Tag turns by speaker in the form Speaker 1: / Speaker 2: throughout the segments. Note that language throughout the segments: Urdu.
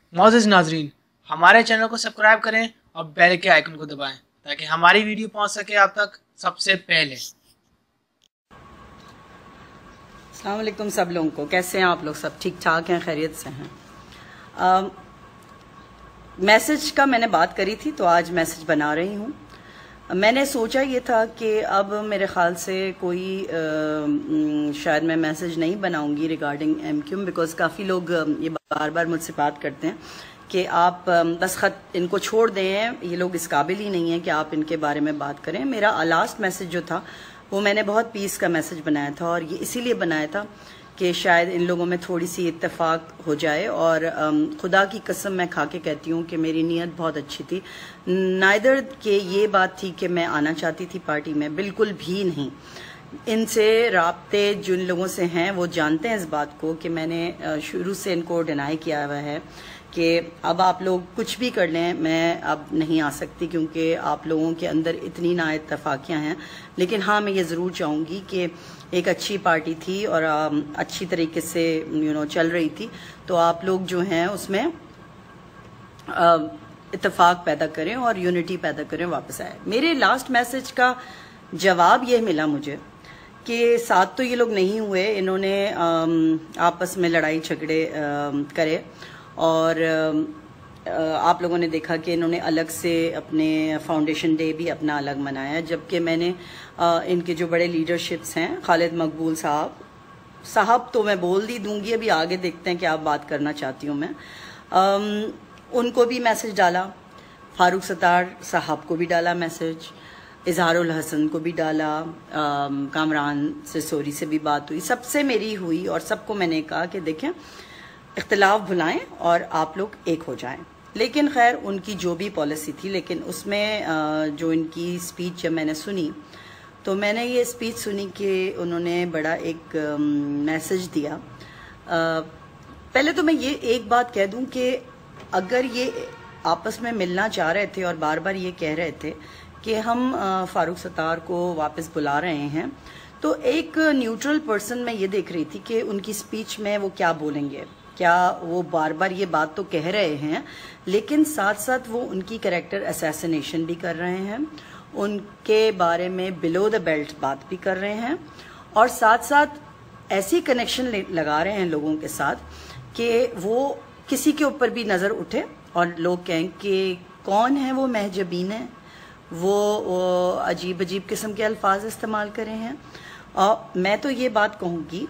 Speaker 1: मोअज़्ज़िज़ नाज़रीन, हमारे चैनल को सब्सक्राइब करें और बेल के आइकन को दबाएं ताकि हमारी वीडियो पहुंच सके आप तक सबसे पहले।
Speaker 2: अस्सलाम वालेकुम सब लोगों को। कैसे हैं आप लोग? सब ठीक ठाक हैं, खैरियत से हैं? मैसेज का मैंने बात करी थी तो आज मैसेज बना रही हूँ। मैंने सोचा ये था कि अब मेरे ख़्याल से कोई शायद मैं मैसेज नहीं बनाऊंगी रिगार्डिंग MQ, बिकॉज़ काफ़ी लोग ये बार बार मुझसे बात करते हैं कि आप दस्तखत इनको छोड़ दें, ये लोग इस काबिल ही नहीं है कि आप इनके बारे में बात करें। मेरा लास्ट मैसेज जो था वो मैंने बहुत पीस का मैसेज बनाया था और ये इसीलिए बनाया था कि शायद इन लोगों में थोड़ी सी इत्तेफाक हो जाए। और खुदा की कसम मैं खा के कहती हूँ कि मेरी नीयत बहुत अच्छी थी। नाइदर के ये बात थी कि मैं आना चाहती थी पार्टी में, बिल्कुल भी नहीं। इनसे राब्ते जिन लोगों से हैं वो जानते हैं इस बात को कि मैंने शुरू से इनको डिनाई किया हुआ है कि अब आप लोग कुछ भी कर लें, मैं अब नहीं आ सकती क्योंकि आप लोगों के अंदर इतनी ना इत्तेफाकियाँ हैं। लेकिन हाँ, मैं ये ज़रूर चाहूँगी कि एक अच्छी पार्टी थी और अच्छी तरीके से चल रही थी, तो आप लोग जो हैं उसमें इत्तेफाक पैदा करें और यूनिटी पैदा करें, वापस आए। मेरे लास्ट मैसेज का जवाब ये मिला मुझे कि साथ तो ये लोग नहीं हुए, इन्होंने आपस में लड़ाई झगड़े करे और आप लोगों ने देखा कि इन्होंने अलग से अपने फाउंडेशन डे भी अपना अलग मनाया, जबकि मैंने इनके जो बड़े लीडरशिप्स हैं खालिद मकबूल साहब तो मैं बोल दी दूंगी, अभी आगे देखते हैं कि आप बात करना चाहती हूँ मैं। उनको भी मैसेज डाला, फारूक सत्तार साहब को भी डाला मैसेज, इजहारुल हसन को भी डाला, कामरान सिसोरी से भी बात हुई, सबसे मेरी हुई और सबको मैंने कहा कि देखें इख्तिलाफ भुलाएं और आप लोग एक हो जाएं। लेकिन खैर उनकी जो भी पॉलिसी थी, लेकिन उसमें जो इनकी स्पीच जब मैंने सुनी तो मैंने ये स्पीच सुनी कि उन्होंने बड़ा एक मैसेज दिया। पहले तो मैं ये एक बात कह दूं कि अगर ये आपस में मिलना चाह रहे थे और बार बार ये कह रहे थे कि हम फारूक सत्तार को वापस बुला रहे हैं, तो एक न्यूट्रल पर्सन मैं ये देख रही थी कि उनकी स्पीच में वो क्या बोलेंगे। क्या वो बार बार ये बात तो कह रहे हैं लेकिन साथ साथ वो उनकी कैरेक्टर असैसिनेशन भी कर रहे हैं, उनके बारे में बिलो द बेल्ट बात भी कर रहे हैं और साथ साथ ऐसी कनेक्शन लगा रहे हैं लोगों के साथ कि वो किसी के ऊपर भी नज़र उठे और लोग कहें कि कौन है वो महजबीन है, वो अजीब अजीब किस्म के अल्फाज इस्तेमाल करे हैं। और मैं तो ये बात कहूँगी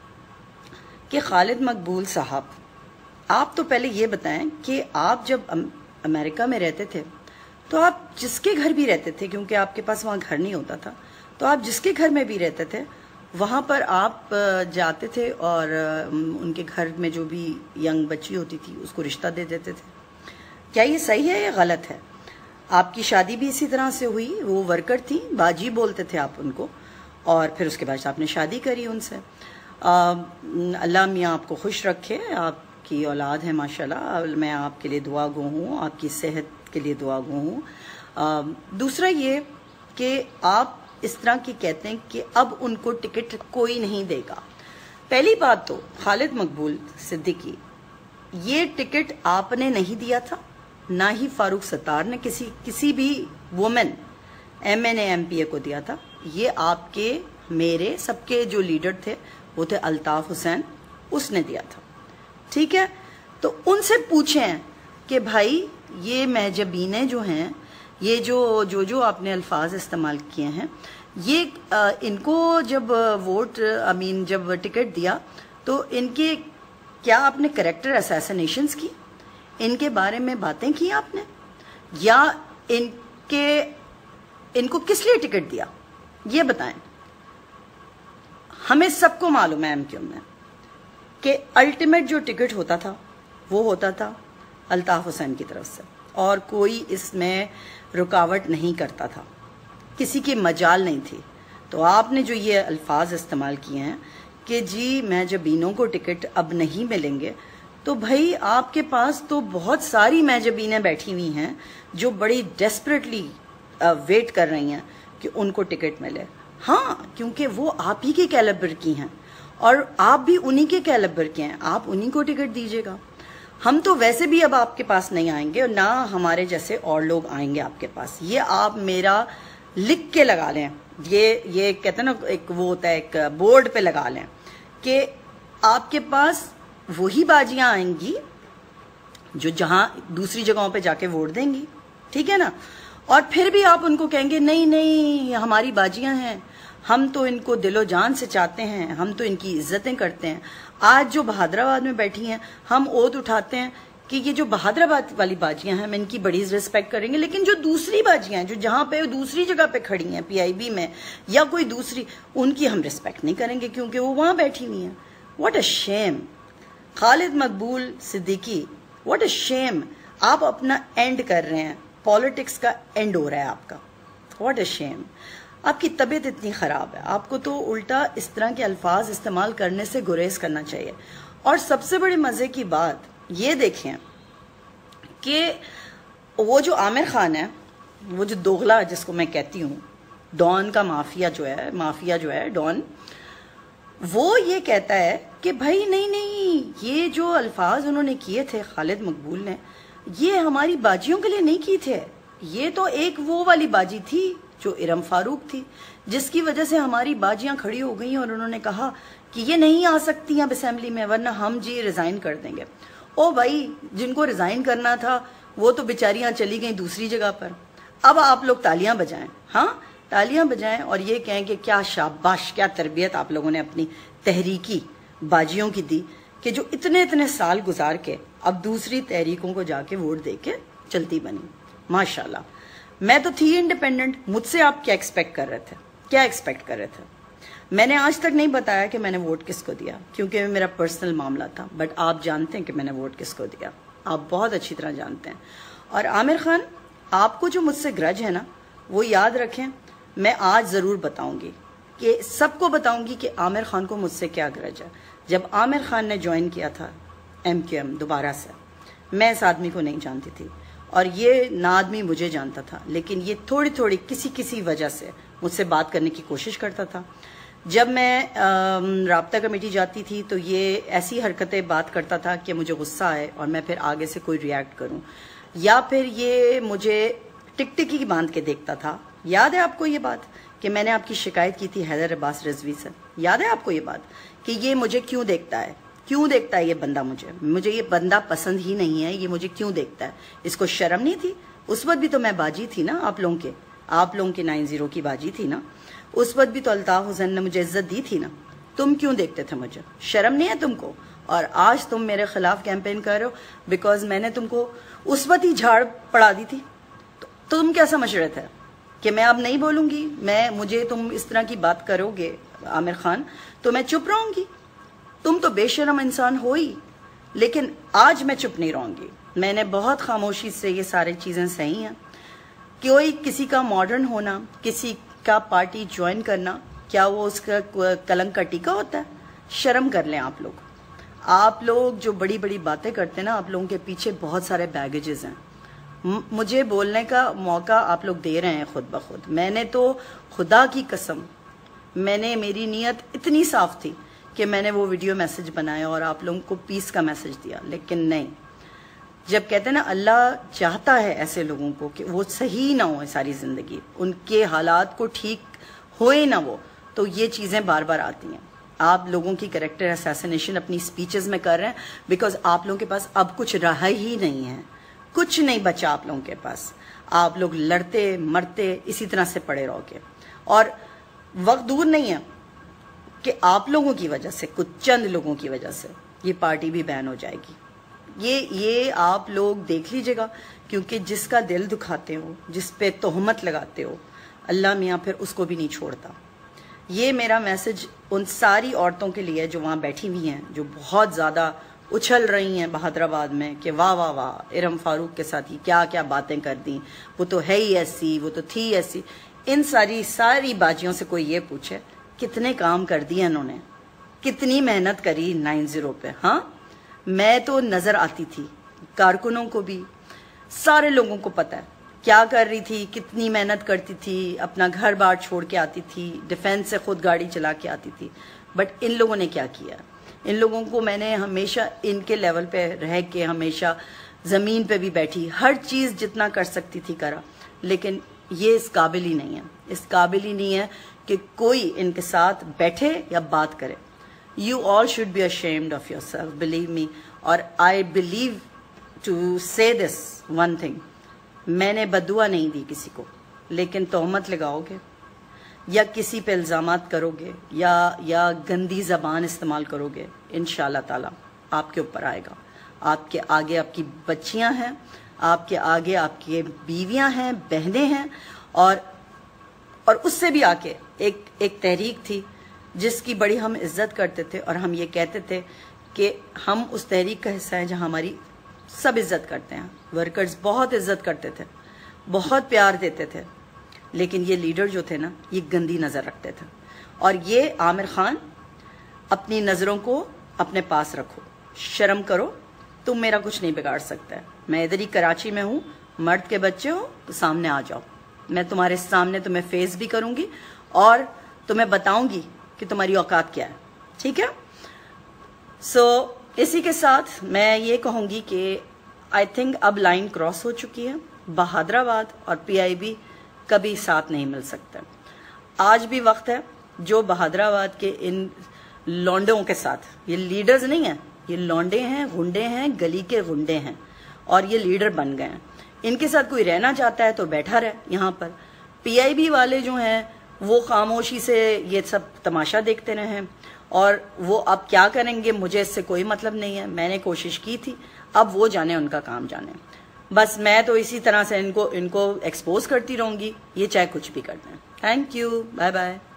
Speaker 2: कि खालिद मकबूल साहब, आप तो पहले ये बताएं कि आप जब अमेरिका में रहते थे तो आप जिसके घर भी रहते थे, क्योंकि आपके पास वहाँ घर नहीं होता था, तो आप जिसके घर में भी रहते थे वहाँ पर आप जाते थे और उनके घर में जो भी यंग बच्ची होती थी उसको रिश्ता दे देते थे। क्या ये सही है या गलत है? आपकी शादी भी इसी तरह से हुई, वो वर्कर थी, बाजी बोलते थे आप उनको, और फिर उसके बाद आपने शादी करी उनसे। अल्लाह मियाँ आपको खुश रखे, आपकी औलाद है माशाल्लाह, मैं आपके लिए दुआ गो हूँ, आपकी सेहत के लिए दुआ गो हूँ। दूसरा ये कि आप इस तरह की कहते हैं कि अब उनको टिकट कोई नहीं देगा। पहली बात तो खालिद मकबूल सिद्दीकी, ये टिकट आपने नहीं दिया था, ना ही फारूक सत्तार ने किसी भी वुमेन MNA MPA को दिया था। ये आपके मेरे सबके जो लीडर थे वो थे अल्ताफ हुसैन, उसने दिया था। ठीक है, तो उनसे पूछें कि भाई ये महजबीने जो हैं, ये जो आपने अल्फाज इस्तेमाल किए हैं, ये इनको जब वोट जब टिकट दिया तो इनके क्या आपने करेक्टर असैसिनेशंस की, इनके बारे में बातें की आपने, या इनको किस लिए टिकट दिया ये बताएं। हमें सबको मालूम है MQ में कि अल्टीमेट जो टिकट होता था वो होता था अल्ताफ हुसैन की तरफ से और कोई इसमें रुकावट नहीं करता था, किसी की मजाल नहीं थी। तो आपने जो ये अल्फाज इस्तेमाल किए हैं कि जी महजबीनों को टिकट अब नहीं मिलेंगे, तो भाई आपके पास तो बहुत सारी महजबीनें बैठी हुई हैं जो बड़ी डेस्परेटली वेट कर रही हैं कि उनको टिकट मिले। हाँ, क्योंकि वो आप ही के कैलिबर की हैं और आप भी उन्हीं के कैलिबर के हैं, आप उन्हीं को टिकट दीजिएगा। ہم تو ویسے بھی اب آپ کے پاس نہیں آئیں گے اور نہ ہمارے جیسے اور لوگ آئیں گے آپ کے پاس. یہ آپ میرا لکھ کے لگا لیں, یہ کہتے ہیں نا ایک وہ ہوتا ہے ایک بورڈ پہ لگا لیں کہ آپ کے پاس وہی باجیاں آئیں گی جو جہاں دوسری جگہوں پہ جا کے ووٹ دیں گی, ٹھیک ہے نا. اور پھر بھی آپ ان کو کہیں گے نہیں نہیں ہماری باجیاں ہیں, ہم تو ان کو دل و جان سے چاہتے ہیں, ہم تو ان کی عزتیں کرتے ہیں. آج جو بہادر آباد میں بیٹھی ہیں ہم اوت اٹھاتے ہیں کہ یہ جو بہادر آباد والی باجیاں ہیں ہم ان کی بڑی رسپیکٹ کریں گے, لیکن جو دوسری باجیاں ہیں جو جہاں پہ دوسری جگہ پہ کھڑی ہیں PIB میں یا کوئی دوسری, ان کی ہم رسپیکٹ نہیں کریں گے کیونکہ وہ وہاں بیٹھی ہوئی ہیں. What a shame. Khalid Maqbool Siddiqui, what a shame. آپ اپنا اینڈ کر رہے ہیں, پالیٹکس کا اینڈ ہو رہا ہے آپ کا. What a shame. آپ کی طبیعت اتنی خراب ہے, آپ کو تو الٹا اس طرح کے الفاظ استعمال کرنے سے گریز کرنا چاہیے. اور سب سے بڑے مزے کی بات یہ دیکھیں کہ وہ جو عامر خان ہے, وہ جو دوغلا جس کو میں کہتی ہوں, ڈان کا مافیا جو ہے ڈان, وہ یہ کہتا ہے کہ بھائی نہیں یہ جو الفاظ انہوں نے کیے تھے خالد مقبول نے, یہ ہماری باجیوں کے لیے نہیں کیے تھے, یہ تو ایک وہ والی باجی تھی جو ارم فاروق تھی جس کی وجہ سے ہماری باجیاں کھڑی ہو گئیں اور انہوں نے کہا کہ یہ نہیں آ سکتی اب اسمبلی میں ورنہ ہم ریزائن کر دیں گے. او بھائی, جن کو ریزائن کرنا تھا وہ تو بیچاریاں چلی گئیں دوسری جگہ پر. اب آپ لوگ تالیاں بجائیں, ہاں تالیاں بجائیں اور یہ کہیں کہ کیا شاباش, کیا تربیت آپ لوگوں نے اپنی تحریکی باجیوں کی دی کہ جو اتنے سال گزار کے اب دوسری تحریکوں کو جا کے ووٹ دے کے چلتی بنی. ماشاءاللہ. میں تو تھی انڈیپینڈنٹ, مجھ سے آپ کیا ایکسپیکٹ کر رہے تھے. میں نے آج تک نہیں بتایا کہ میں نے ووٹ کس کو دیا کیونکہ میرا پرسنل معاملہ تھا, بٹ آپ جانتے ہیں کہ میں نے ووٹ کس کو دیا, آپ بہت اچھی طرح جانتے ہیں. اور عامر خان, آپ کو جو مجھ سے گرج ہے نا وہ یاد رکھیں, میں آج ضرور بتاؤں گی کہ سب کو بتاؤں گی کہ عامر خان کو مجھ سے کیا گرج ہے. جب عامر خان نے جوائن کیا تھا MQM دوبارہ سے, میں اس آدمی کو نہیں جانتی تھی اور یہ نہ آدمی مجھے جانتا تھا, لیکن یہ تھوڑی کسی وجہ سے مجھ سے بات کرنے کی کوشش کرتا تھا. جب میں رابطہ کمیٹی جاتی تھی تو یہ ایسی حرکتیں بات کرتا تھا کہ مجھے غصہ آئے اور میں پھر آگے سے کوئی ریاکٹ کروں, یا پھر یہ مجھے ٹکٹکی باندھ کے دیکھتا تھا. یاد ہے آپ کو یہ بات کہ میں نے آپ کی شکایت کی تھی حیدر عباس رضوی سے, یاد ہے آپ کو یہ بات کہ یہ مجھے کیوں دیکھتا ہے یہ بندہ, مجھے یہ بندہ پسند ہی نہیں ہے, یہ مجھے کیوں دیکھتا ہے. اس کو شرم نہیں تھی؟ اس وقت بھی تو میں باجی تھی نا آپ لوگوں کے 90 کی باجی تھی نا, اس وقت بھی تو الطاف حسین نے مجھے عزت دی تھی نا. تم کیوں دیکھتے تھے مجھے؟ شرم نہیں ہے تم کو؟ اور آج تم میرے خلاف کیمپین کر رہے ہو بیکاز میں نے تم کو اس وقت ہی جھاڑ پڑا دی تھی. تو تم کیا سمجھ رہے تھے کہ میں اب نہیں بولوں گی, مجھے تم اس طرح کی بات کرو گے عامر خان تو میں چپ رہوں گی؟ تم تو بے شرم انسان ہو ہی, لیکن آج میں چپ نہیں رہوں گی. میں نے بہت خاموشی سے یہ ساری چیزیں سہی ہیں. کوئی کسی کا ماڈرن ہونا, کسی کا پارٹی جوائن کرنا, کیا وہ اس کا کلنک کا ٹیکا ہوتا ہے؟ شرم کر لیں آپ لوگ جو بڑی باتیں کرتے ہیں نا, آپ لوگوں کے پیچھے بہت سارے بیگیجز ہیں. مجھے بولنے کا موقع آپ لوگ دے رہے ہیں خود بخود. میں نے تو خدا کی قسم, میری نیت اتنی صاف تھی کہ میں نے وہ ویڈیو میسج بنایا اور آپ لوگوں کو پیس کا میسج دیا, لیکن نہیں. جب کہتے ہیں نا اللہ چاہتا ہے ایسے لوگوں کو کہ وہ صحیح نہ ہو ساری زندگی, ان کے حالات کو ٹھیک ہوئے نہ وہ, تو یہ چیزیں بار آتی ہیں. آپ لوگوں کی کریکٹر اسیسینیشن اپنی سپیچز میں کر رہے ہیں بیکاز آپ لوگوں کے پاس اب کچھ رہا ہی نہیں ہے, کچھ نہیں بچا آپ لوگوں کے پاس. آپ لوگ لڑتے مرتے اسی طرح سے پڑے رہو گے اور وقت دور نہیں ہے کہ آپ لوگوں کی وجہ سے, کچھ چند لوگوں کی وجہ سے یہ پارٹی بھی بین ہو جائے گی. یہ آپ لوگ دیکھ لیجئے گا, کیونکہ جس کا دل دکھاتے ہو, جس پہ تہمت لگاتے ہو, اللہ میاں پھر اس کو بھی نہیں چھوڑتا. یہ میرا میسج ان ساری عورتوں کے لیے جو وہاں بیٹھی ہوئی ہیں, جو بہت زیادہ اچھل رہی ہیں بہادر آباد میں کہ واہ واہ واہ ارم فاروق کے ساتھ کیا کیا باتیں کر دیں, وہ تو ہے ہی ایسی, وہ تو تھی ایسی. ان ساری باجیوں سے کوئی یہ پوچھے کتنے کام کر دیے انہوں نے, کتنی محنت کری 90 پہ. ہاں میں تو نظر آتی تھی, کارکنوں کو بھی, سارے لوگوں کو پتا ہے کیا کر رہی تھی, کتنی محنت کرتی تھی, اپنا گھر بار چھوڑ کے آتی تھی, ڈیفینس سے خود گاڑی چلا کے آتی تھی. بٹ ان لوگوں نے کیا کیا, ان لوگوں کو میں نے ہمیشہ ان کے لیول پہ رہ کے ہمیشہ زمین پہ بھی بیٹھی، ہر چیز جتنا کر سکتی تھی کرا، لیکن یہ اس قابل ہی نہیں ہے، اس قابل ہی نہیں ہے کہ کوئی ان کے ساتھ بیٹھے یا بات کرے. You all should be ashamed of yourself, believe me. اور I believe to say this one thing. میں نے بددعا نہیں دی کسی کو، لیکن تہمت لگاؤ گے یا کسی پہ الزامات کرو گے یا گندی زبان استعمال کرو گے، انشاءاللہ تعالی آپ کے اوپر آئے گا. آپ کے آگے آپ کی بچیاں ہیں، آپ کے آگے آپ کی بیویاں ہیں، بہنیں ہیں، اور اس سے بھی آگے ایک تحریک تھی جس کی بڑی ہم عزت کرتے تھے، اور ہم یہ کہتے تھے کہ ہم اس تحریک کا حصہ ہیں جہاں ہماری سب عزت کرتے ہیں. ورکرز بہت عزت کرتے تھے، بہت پیار دیتے تھے، لیکن یہ لیڈر جو تھے نا، یہ گندی نظر رکھتے تھے. اور یہ عامر خان، اپنی نظروں کو اپنے پاس رکھو، شرم کرو، تم میرا کچھ نہیں بگاڑ سکتا ہے. میں ادھر ہی کراچی میں ہوں، مرد کے بچے ہو تو سامنے آ جاؤ، میں تمہارے سامنے تمہیں فیس بھی کروں گی اور تمہیں بتاؤں گی کہ تمہاری اوقات کیا ہے. ٹھیک ہے؟ سو اسی کے ساتھ میں یہ کہوں گی کہ آئی تھنک اب لائن کراس ہو چکی ہے. بہادر آباد اور PIB کبھی ساتھ نہیں مل سکتے. آج بھی وقت ہے جو بہادر آباد کے ان لونڈوں کے ساتھ، یہ لیڈرز نہیں ہیں، یہ لونڈے ہیں، غنڈے ہیں، گلی کے غنڈے ہیں، اور یہ لیڈر بن گئے ہیں. ان کے ساتھ کوئی رہنا چاہتا ہے تو بیٹھا رہے یہاں پر. PIB والے جو ہیں وہ خاموشی سے یہ سب تماشا دیکھتے رہے، اور وہ اب کیا کریں گے مجھے اس سے کوئی مطلب نہیں ہے. میں نے کوشش کی تھی، اب وہ جانے، ان کا کام جانے. بس میں تو اسی طرح سے ان کو ایکسپوز کرتی رہوں گی، یہ چاہے کچھ بھی کر دیں. Thank you, bye bye.